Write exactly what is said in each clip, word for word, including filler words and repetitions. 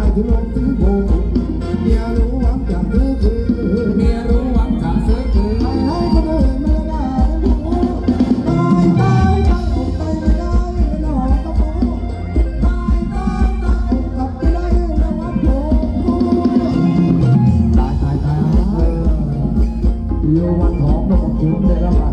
ที่ลงซื้อโบเมียรู้หวังจะซื้อคืนเมียรู้หวังจะซื้อคืนให้ให้คนอื่นมาละตายตายตายอกตายไม่ได้ไม่หนอกกระโปงตายตายตายอกกลับไม่ได้แล้ววัดโบตายตายตายอยู่วันทองต้องคุ้มเลยละมัน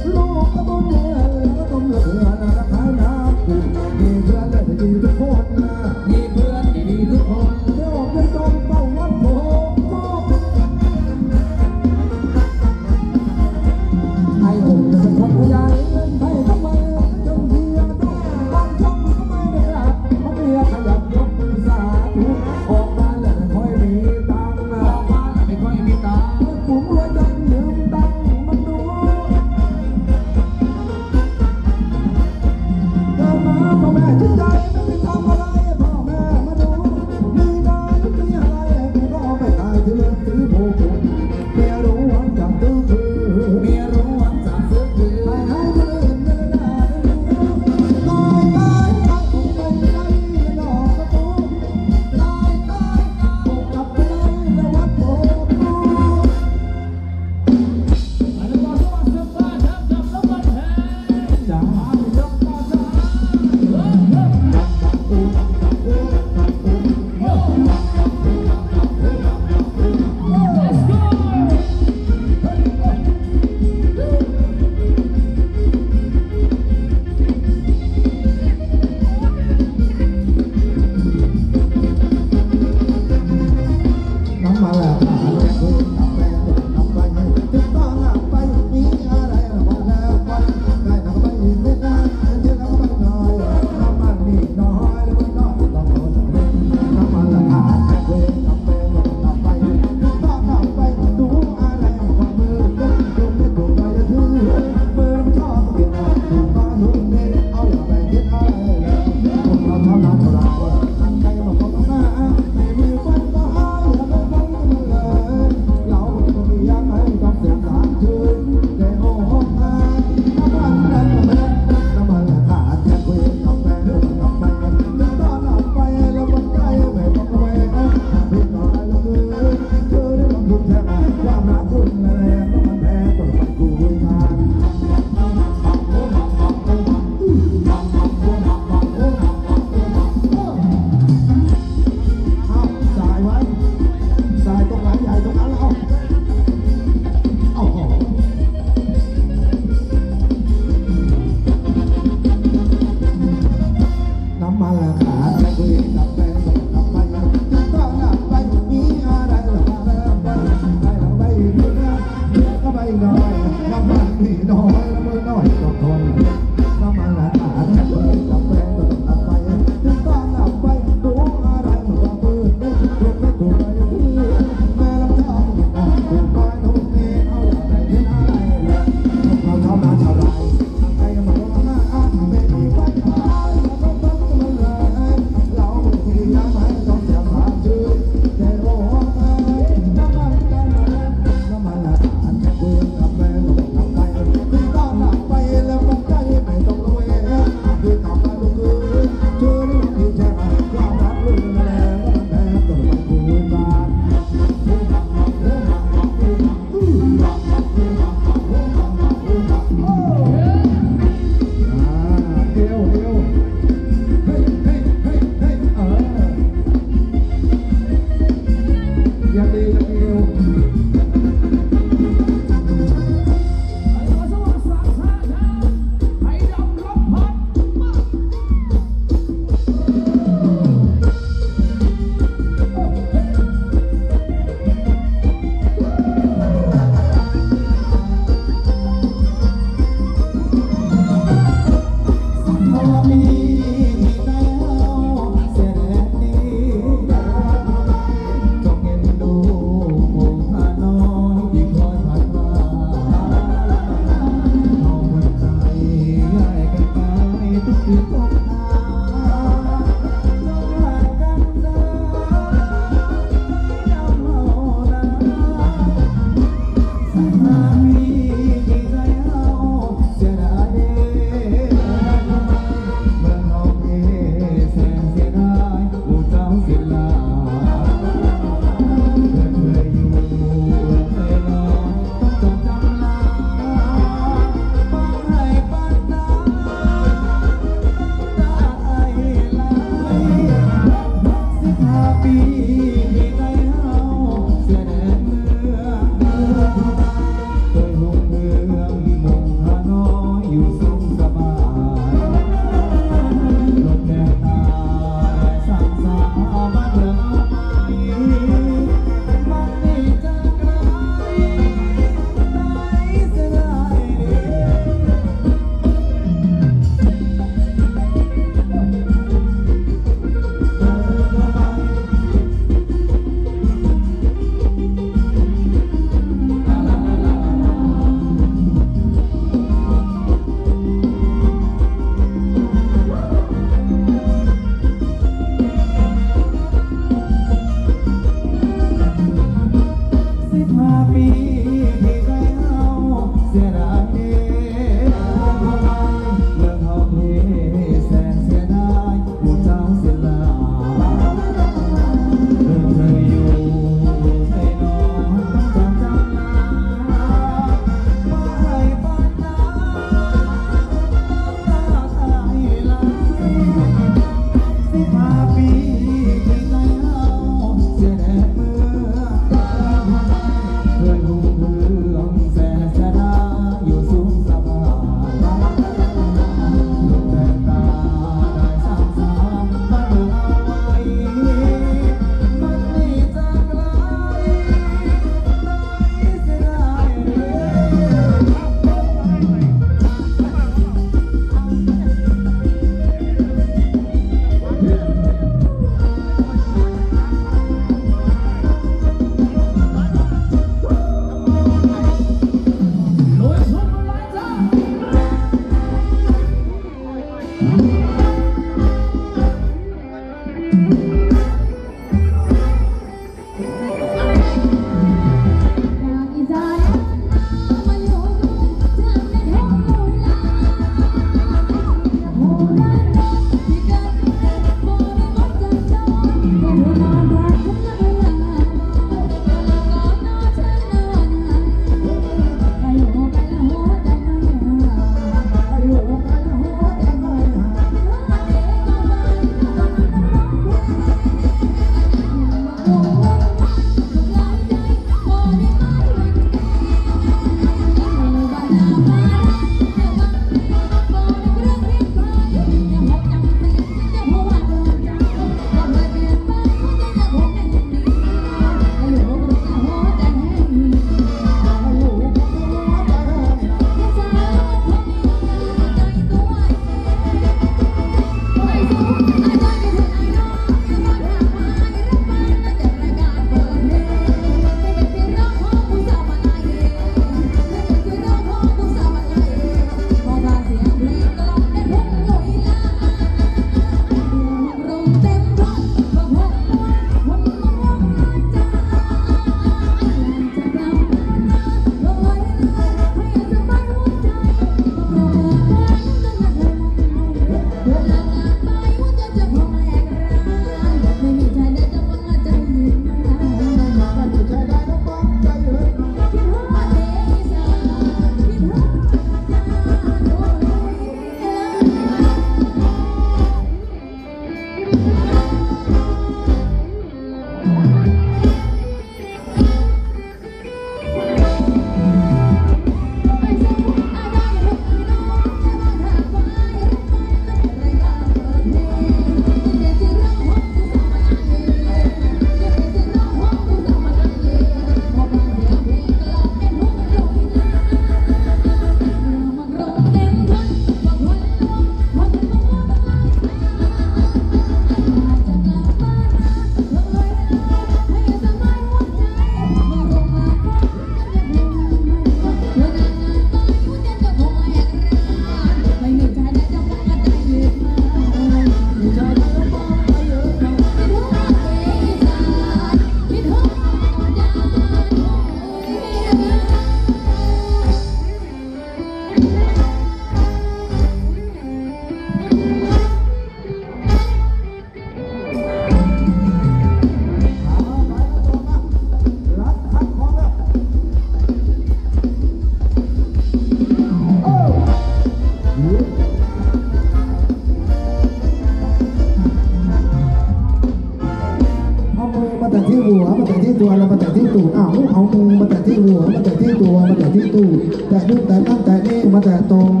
ที่หัวมาแตะที่ตัวแล้วมาแตะที่ตูดอ้าวเอามือมาแตะที่หัวมาแตะที่ตัวมาแตะที่ตูดแตะนู่นแตะนั่นแตะนี่มาแตะตรง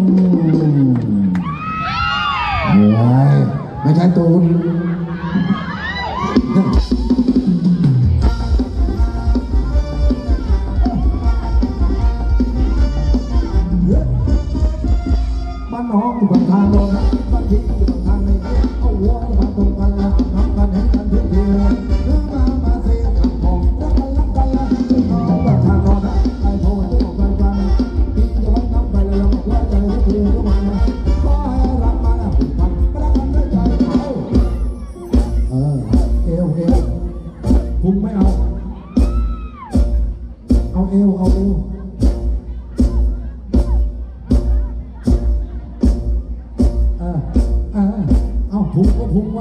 โอ้ยไม่ใช่ตูดบ้านน้องอยู่บนทางโน้นบ้านพี่อยู่บนทางนี้เอาหัวมาตรงกันแล้วทำกันเห็นกันทุกทีเรื่องมามาเสียขับของรักกันรักกันแล้วน้องบนทางโน้นไอ้โพนที่ออกไปกันพี่จะวัดน้ำไปเลยบอกว่าใจทุกทีก็มาขอให้รักมาแล้วผูกพันรักกันด้วยใจเขาเออเอวเอวพุงไม่เอาเอาเอวเอาเอวเอาพุงก็พุงวะ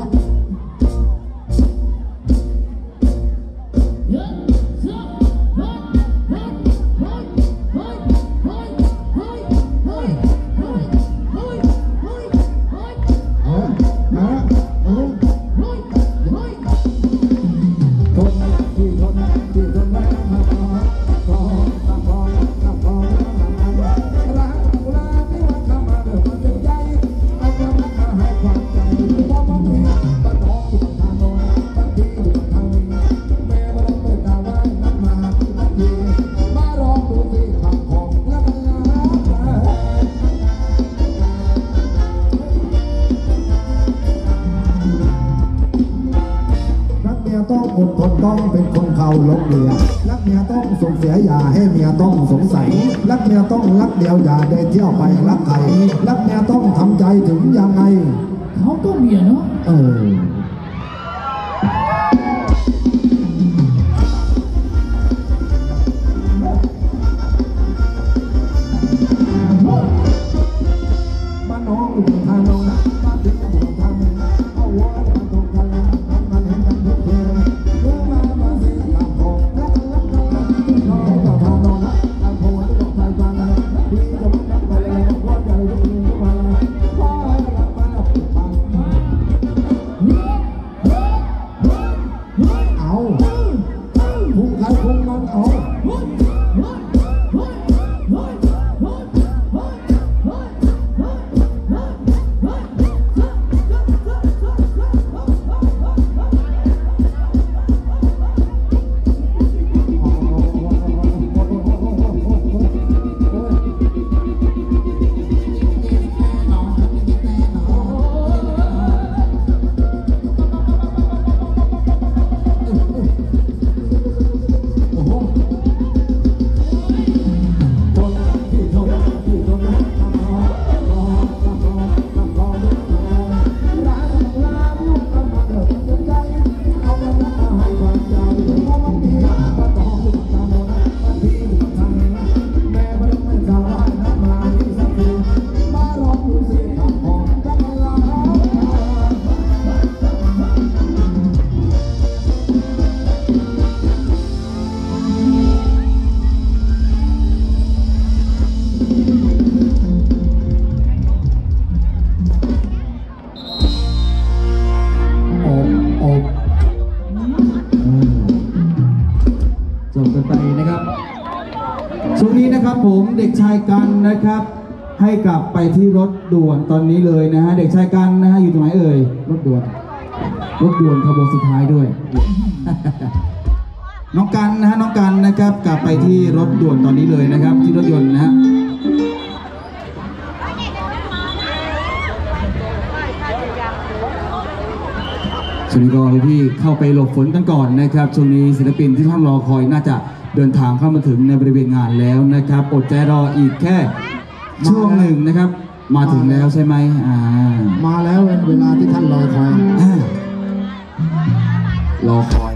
ต้องอดทนต้องเป็นคนเขาลบเลียรักเมียต้องส่งเสียอย่าให้เมียต้องสงสัยรักเมียต้องรักเดียวอย่าได้เที่ยวไปรักใครรักเมียต้องทำใจถึงยังไงเขาก็เมียเนาะเออบ้านน้องอยู่ทางโน้นบ้านพี่อยู่ทางนี้เอาหัวมาตรงกันทำกันเห็นกันทุกทีเมื่อมามาเสียขับของรักกันรักกันน้องอยู่ทางโน้นไอ้โพนที่ออกไปกันพี่จะวัดน้ำไปเลยบอกว่าใจทุกทีก็มาขอให้รักมาแล้วผูกพันเอาพุงใครพุงมันเอาช่วงนี้นะครับผมเด็กชายกันนะครับให้กลับไปที่รถด่วนตอนนี้เลยนะฮะเด็กชายกันนะฮะอยู่ตรงไหนเอ่ยรถด่วนรถด่วนขบวนสุดท้ายด้วย น้องกันนะฮะน้องกันนะครับกลับไปที่รถด่วนตอนนี้เลยนะครับที่รถยนต์นะฮะช่วงนี้ก็พี่เข้าไปหลบฝนกันก่อนนะครับช่วงนี้ศิลปินที่ท่านรอคอยน่าจะเดินทางเข้ามาถึงในบริเวณงานแล้วนะครับอดใจรออีกแค่ช่วงหนึ่งนะครับมาถึงแล้วใช่ไหมอ่ามาแล้วเวลาที่ท่านรอคอยรอคอย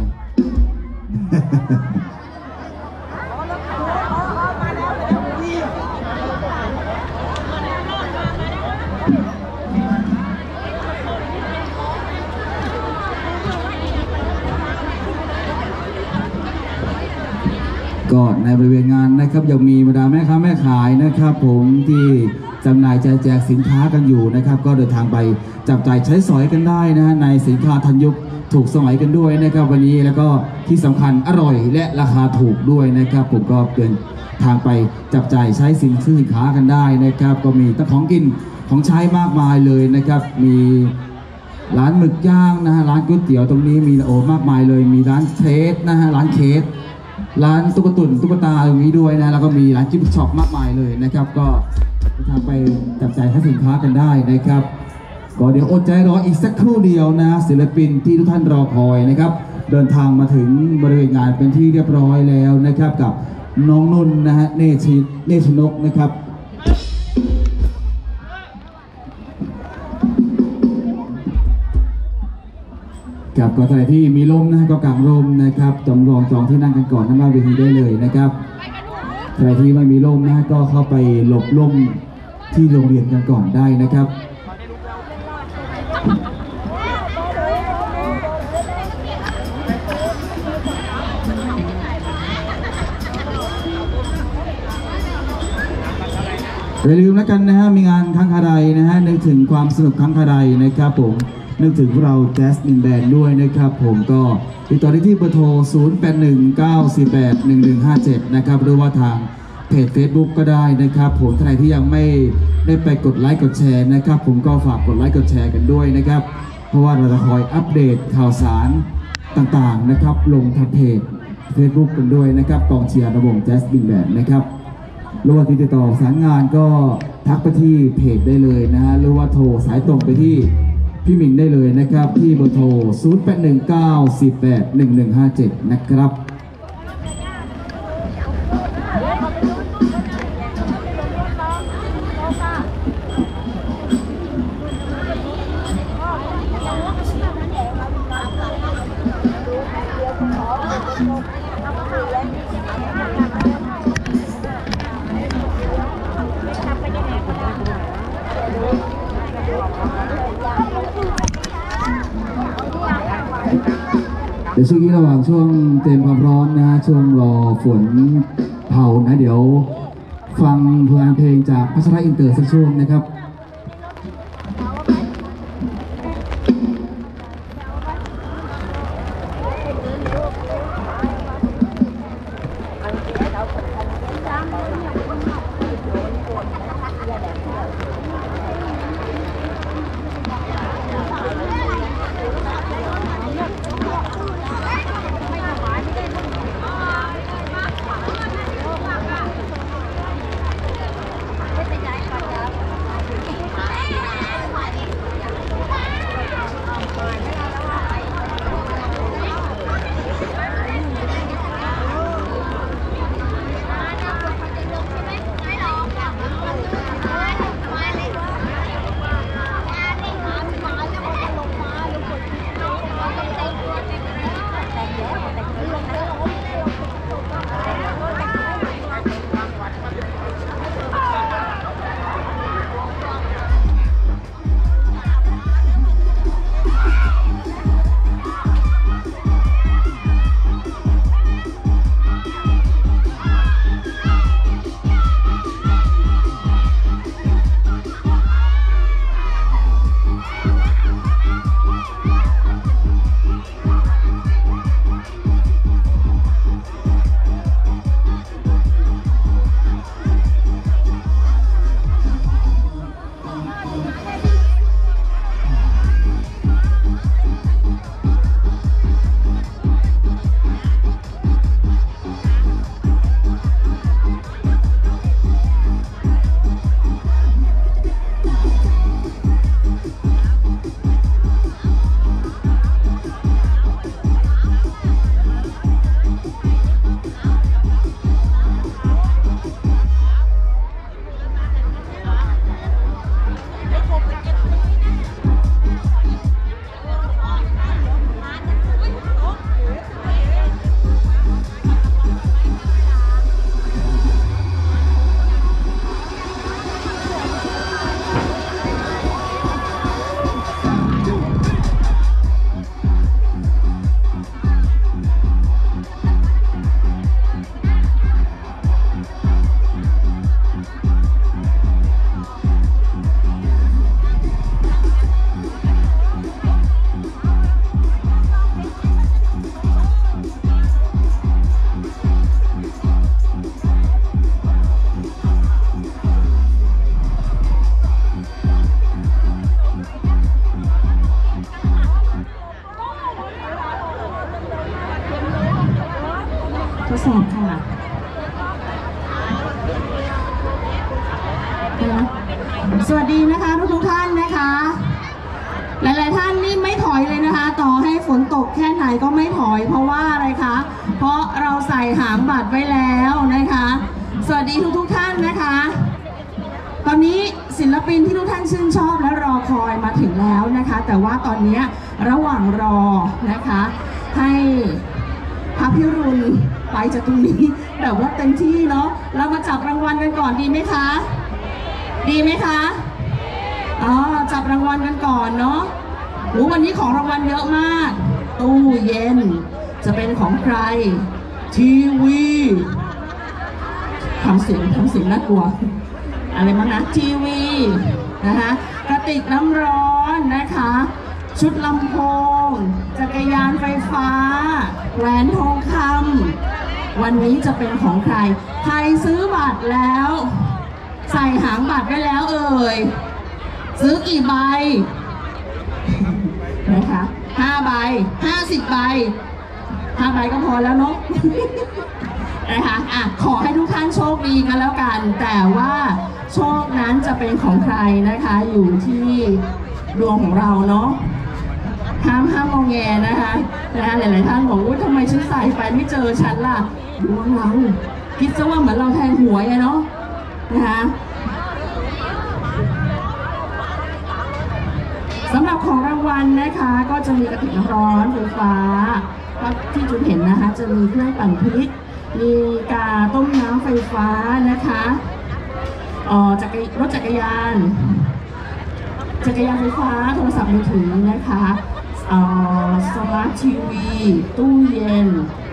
ก็ในบริเวณงานนะครับยังมีบรรดาแม่ค้าแม่ขายนะครับผมที่จำหน่ายแจกสินค้ากันอยู่นะครับก็เดินทางไปจับจ่ายใช้สอยกันได้นะฮะในสินค้าทันยุคถูกสมัยกันด้วยนะครับวันนี้แล้วก็ที่สำคัญอร่อยและราคาถูกด้วยนะครับผมก็เดินทางไปจับจ่ายใช้สินซื้อสินค้ากันได้นะครับก็มีทั้งของกินของใช้มากมายเลยนะครับมีร้านหมึกย่างนะฮะร้านก๋วยเตี๋ยวตรงนี้มีโอ้มากมายเลยมีร้านเคสนะฮะร้านเคสร้านตุ๊กตุ่นตุ๊กตาตรงนี้ด้วยนะแล้วก็มีร้านจิ๊บช็อปมากมายเลยนะครับก็ทางไปจับจ่ายใช้สินค้ากันได้นะครับก็เดี๋ยวอดใจรออีกสักครู่เดียวนะศิลปินที่ทุกท่านรอคอยนะครับเดินทางมาถึงบริเวณงานเป็นที่เรียบร้อยแล้วนะครับกับน้องนุ่นนะฮะเนชิเนชนกนะครับกับก็ใครที่มีลมนะก็กางลมนะครับจำลองจองที่นั่งกันก่อนหน้าเวทีได้เลยนะครับใครที่ไม่มีลมนะก็เข้าไปหลบลมที่โรงเรียนกันก่อนได้นะครับอย่าลืมแล้วกันนะฮะมีงานครั้งคาใดนะฮะนึกถึงความสนุกครั้งคาใดนะครับผมนึกถึงเราแจ๊สมินแบนด์ด้วยนะครับผมก็ติดต่อได้ที่เบอร์โทร ศูนย์ แปด หนึ่ง เก้า สี่ แปด หนึ่ง หนึ่ง ห้า เจ็ด นะครับหรือว่าทางเพจ Facebook ก็ได้นะครับผมท่านใดที่ยังไม่ได้ไปกดไลค์กดแชร์นะครับผมก็ฝากกดไลค์กดแชร์กันด้วยนะครับเพราะว่าเราจะคอยอัปเดตข่าวสารต่างๆนะครับลงทางเพจ Facebook กันด้วยนะครับกองเชียร์ระบบแจ๊สมินแบนด์นะครับหรือว่าติดต่อสารงานก็ทักไปที่เพจได้เลยนะฮะหรือว่าโทรสายตรงไปที่พี่หมิงได้เลยนะครับที่เบอร์โทร ศูนย์ แปด หนึ่ง เก้า สี่ แปด หนึ่ง หนึ่ง ห้า เจ็ด นะครับเดี๋ยวช่วงนี้ระหว่างช่วงเตรียมความพร้อมนะฮะช่วงรอฝนเผานะเดี๋ยวฟังผลงานเพลงจากพัชระอินเตอร์สักช่วงนะครับสอบค่ะสวัสดีนะคะทุกทุกท่านนะคะหลายๆท่านนี่ไม่ถอยเลยนะคะต่อให้ฝนตกแค่ไหนก็ไม่ถอยเพราะว่าอะไรคะเพราะเราใส่หางบัตรไว้แล้วนะคะสวัสดีทุกทุกท่านนะคะตอนนี้ศิลปินที่ทุกท่านชื่นชอบและรอคอยมาถึงแล้วนะคะแต่ว่าตอนนี้ระหว่างรอนะคะให้พระพิรุณไปจากตรงนี้แบบว่าเต็มที่เนาะเรามาจับรางวัลกันก่อนดีไหมคะดีไหมคะอ๋อจับรางวัลกันก่อนเนาะโอ้วันนี้ของรางวัลเยอะมากตู้เย็นจะเป็นของใครทีวีทำเสียงทำเสียงน่ากลัวอะไรบ้างนะทีวีนะคะกระติกน้ำร้อนนะคะชุดลำโพงจักรยานไฟฟ้าแหวนทองคำวันนี้จะเป็นของใครใครซื้อบัตรแล้วใส่หางบัตรไว้แล้วเอ่ยซื้อกี่ใบนะคะห้าใบห้าสิบใบห้าใบก็พอแล้วเนาะนะคะอ่ะขอให้ทุกท่านโชคดีกันแล้วกันแต่ว่าโชคนั้นจะเป็นของใครนะคะอยู่ที่ดวงของเราเนาะห้ามห้ามมองแงนะคะนะคะหลายๆท่านบอกว่าทำไมฉันใส่ไปไม่เจอฉันล่ะดวงเราคิดซะว่าเหมือนเราแทงหวยไงเนาะนะคะสำหรับของรางวัลนะคะก็จะมีกระติกน้ำร้อนไฟฟ้าที่จุดเห็นนะคะจะมีเครื่องปั่นพริกมีกาต้มน้ำไฟฟ้านะคะอ๋อจักรรถจักรยานจักรยานไฟฟ้าโทรศัพท์มือถือนะคะอ๋อสมาร์ททีวีตู้เย็น